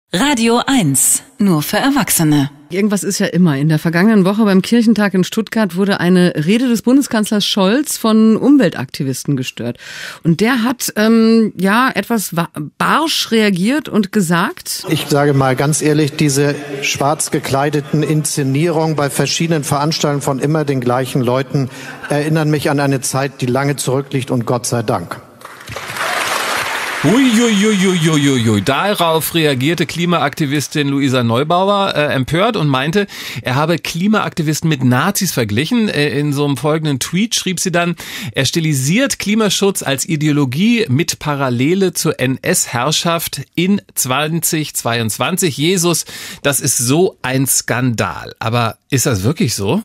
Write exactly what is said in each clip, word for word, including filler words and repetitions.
Radio eins, nur für Erwachsene. Irgendwas ist ja immer. In der vergangenen Woche beim Kirchentag in Stuttgart wurde eine Rede des Bundeskanzlers Scholz von Umweltaktivisten gestört. Und der hat ähm, ja etwas barsch reagiert und gesagt: Ich sage mal ganz ehrlich, diese schwarz gekleideten Inszenierungen bei verschiedenen Veranstaltungen von immer den gleichen Leuten erinnern mich an eine Zeit, die lange zurückliegt, und Gott sei Dank. Uiuiuiuiuiui. Darauf reagierte Klimaaktivistin Luisa Neubauer äh, empört und meinte, er habe Klimaaktivisten mit Nazis verglichen. Äh, in so einem folgenden Tweet schrieb sie dann, er stilisiert Klimaschutz als Ideologie mit Parallele zur N S-Herrschaft in zweitausendzweiundzwanzig. Jesus, das ist so ein Skandal. Aber ist das wirklich so?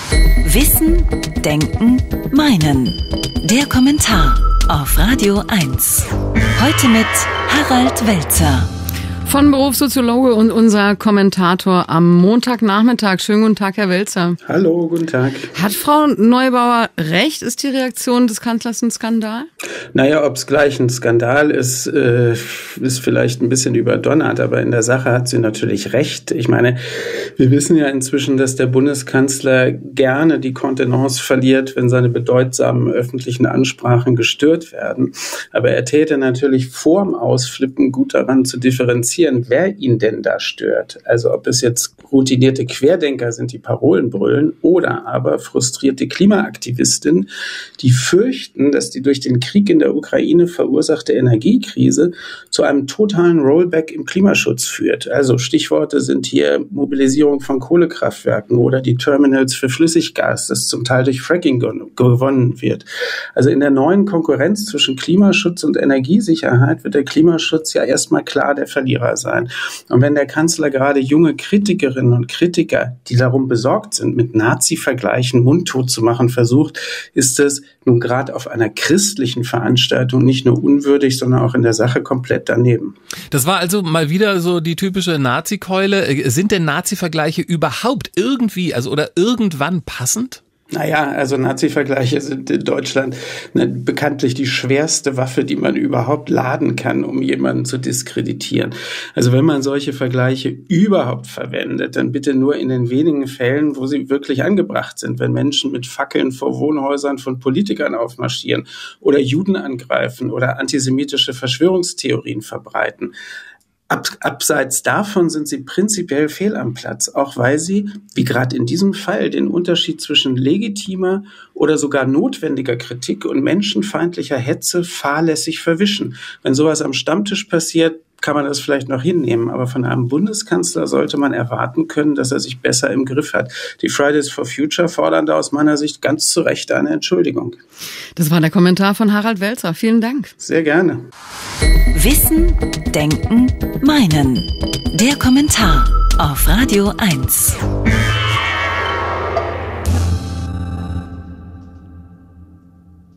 Wissen, Denken, Meinen. Der Kommentar auf Radio eins. Heute mit Harald Welzer. Von Berufssoziologe und unser Kommentator am Montagnachmittag. Schönen guten Tag, Herr Welzer. Hallo, guten Tag. Hat Frau Neubauer recht? Ist die Reaktion des Kanzlers ein Skandal? Naja, ob es gleich ein Skandal ist, äh, ist vielleicht ein bisschen überdonnert, aber in der Sache hat sie natürlich recht. Ich meine, wir wissen ja inzwischen, dass der Bundeskanzler gerne die Kontenance verliert, wenn seine bedeutsamen öffentlichen Ansprachen gestört werden. Aber er täte natürlich vorm Ausflippen gut daran zu differenzieren, wer ihn denn da stört. Also ob es jetzt routinierte Querdenker sind, die Parolen brüllen, oder aber frustrierte Klimaaktivistinnen, die fürchten, dass die durch den Krieg in der Ukraine verursachte Energiekrise zu einem totalen Rollback im Klimaschutz führt. Also Stichworte sind hier Mobilisierung von Kohlekraftwerken oder die Terminals für Flüssiggas, das zum Teil durch Fracking gewonnen wird. Also in der neuen Konkurrenz zwischen Klimaschutz und Energiesicherheit wird der Klimaschutz ja erstmal klar der Verlierer sein. Und wenn der Kanzler gerade junge Kritikerinnen und Kritiker, die darum besorgt sind, mit Nazi-Vergleichen mundtot zu machen, versucht, ist es nun gerade auf einer christlichen Veranstaltung nicht nur unwürdig, sondern auch in der Sache komplett daneben. Das war also mal wieder so die typische Nazi-Keule. Sind denn Nazi-Vergleiche überhaupt irgendwie, also oder irgendwann passend? Naja, also Nazi-Vergleiche sind in Deutschland ne, bekanntlich die schwerste Waffe, die man überhaupt laden kann, um jemanden zu diskreditieren. Also wenn man solche Vergleiche überhaupt verwendet, dann bitte nur in den wenigen Fällen, wo sie wirklich angebracht sind. Wenn Menschen mit Fackeln vor Wohnhäusern von Politikern aufmarschieren oder Juden angreifen oder antisemitische Verschwörungstheorien verbreiten. Ab, abseits davon sind sie prinzipiell fehl am Platz, auch weil sie, wie gerade in diesem Fall, den Unterschied zwischen legitimer oder sogar notwendiger Kritik und menschenfeindlicher Hetze fahrlässig verwischen. Wenn sowas am Stammtisch passiert, kann man das vielleicht noch hinnehmen, aber von einem Bundeskanzler sollte man erwarten können, dass er sich besser im Griff hat. Die Fridays for Future fordern da aus meiner Sicht ganz zu Recht eine Entschuldigung. Das war der Kommentar von Harald Welzer. Vielen Dank. Sehr gerne. Wissen, Denken, Meinen. Der Kommentar auf Radio eins.